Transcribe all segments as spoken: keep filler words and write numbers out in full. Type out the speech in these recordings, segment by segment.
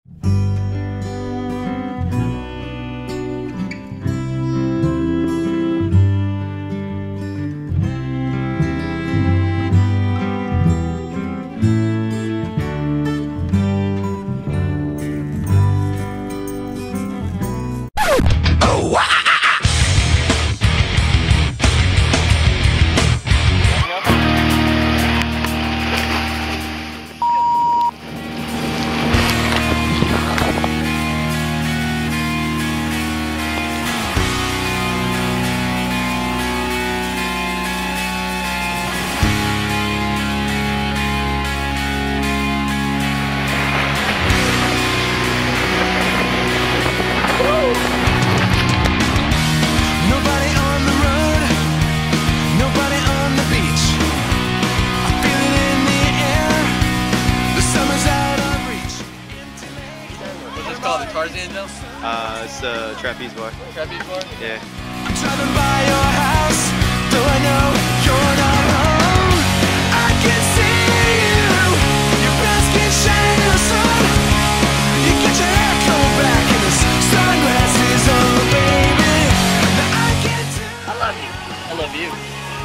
Called the Tarzan jump? Uh, it's the trapeze bar. Trapeze bar? Yeah. I'm driving by your house, though I know you're not home. I can see you, your basket shining in the sun. You get your hair combed back and the sunglasses on, baby. Now I get to I love you. I love you.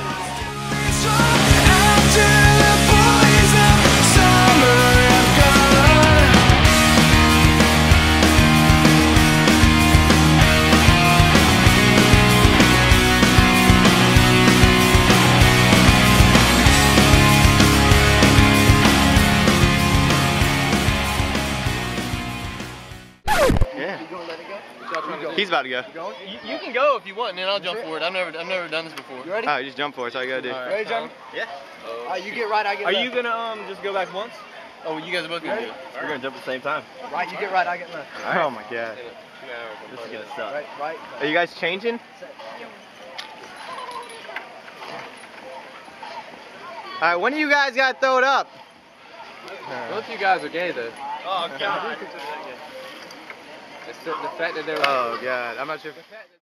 after the boys of summer have gone. Yeah. You gonna let it go? Go. He's about to go. You, you can go if you want, and then I'll jump for it. I've never, I've never done this before. You ready? Alright, just jump for it. That's all you gotta do. All right. Ready, Jeremy? Yeah. Oh. Alright, you get right, I get Are left. you gonna um just go back once? Oh, you guys are both gonna do it. We're gonna jump at the same time. Right, you get right, I get left. Oh my god. This is gonna suck. Right, right. Are you guys changing? Alright, when do you guys got thrown up? Both you guys are gay though. Oh god. It's the, the fact that they're. Oh god, I'm not sure if